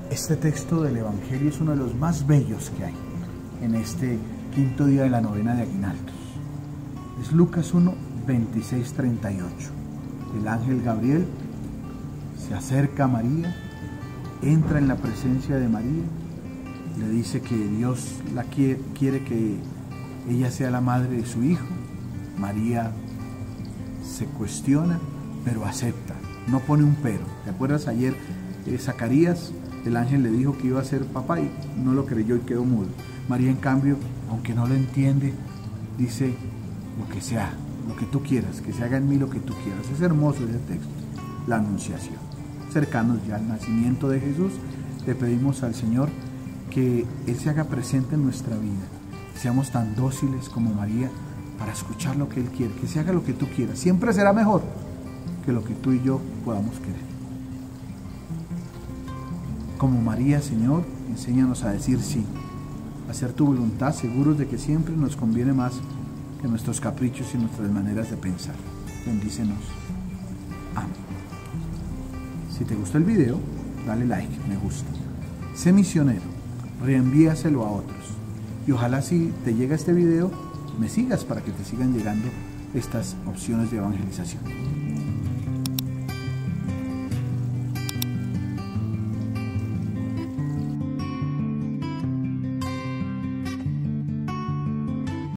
Este texto del Evangelio es uno de los más bellos que hay en este quinto día de la novena de Aguinaldos. Es Lucas 1, 26, 38. El ángel Gabriel se acerca a María, entra en la presencia de María, le dice que Dios quiere que ella sea la madre de su hijo. María se cuestiona, pero acepta, no pone un pero. ¿Te acuerdas ayer Zacarías? El ángel le dijo que iba a ser papá y no lo creyó y quedó mudo. María, en cambio, aunque no lo entiende, dice: lo que sea, lo que tú quieras, que se haga en mí lo que tú quieras. Es hermoso ese texto, la anunciación. Cercanos ya al nacimiento de Jesús, le pedimos al Señor que Él se haga presente en nuestra vida. Seamos tan dóciles como María para escuchar lo que Él quiere, que se haga lo que tú quieras. Siempre será mejor que lo que tú y yo podamos querer. Como María, Señor, enséñanos a decir sí, a hacer tu voluntad, seguros de que siempre nos conviene más que nuestros caprichos y nuestras maneras de pensar. Bendícenos. Amén. Si te gustó el video, dale like, me gusta. Sé misionero, reenvíaselo a otros. Y ojalá, si te llega este video, me sigas para que te sigan llegando estas opciones de evangelización.